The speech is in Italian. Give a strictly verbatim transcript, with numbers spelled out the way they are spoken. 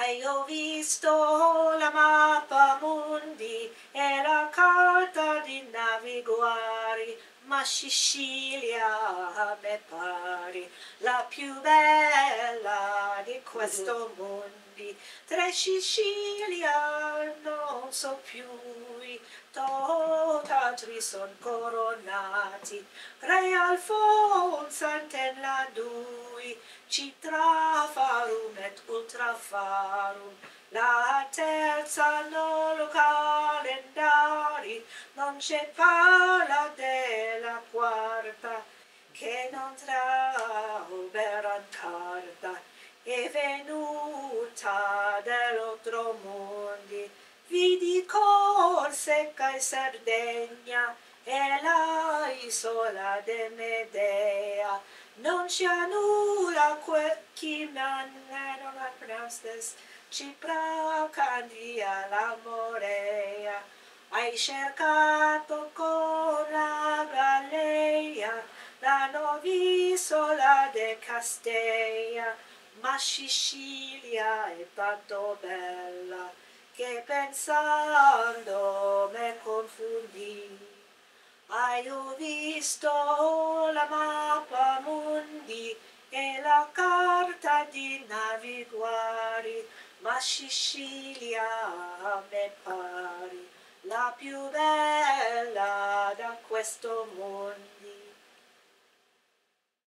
Hai ho visto la mappa mondi e la carta di navigare, ma Sicilia a me pare la più bella di questo mondo. Tre Sicilia non so più, tutt'altri son coronati, Re Alfonso antenne due, Citrafarum et Ultrafarum, la terza non lo calendari, non c'è parla della quarta, che non trauberan carta, è venuta dell'altro mondo, vidi Corsica e Sardegna, e la isola de Medea, non c'è nulla chi man, I don't know how to pronounce this, Cipra, Candia, la Morea, hai cercato con la galea, la nuov'isola de Castella, ma Sicilia è tanto bella, che pensando me confondi. Hai ho visto la mappa mondi e la carta di navigare, ma Sicilia a me pare la più bella da questo mondo.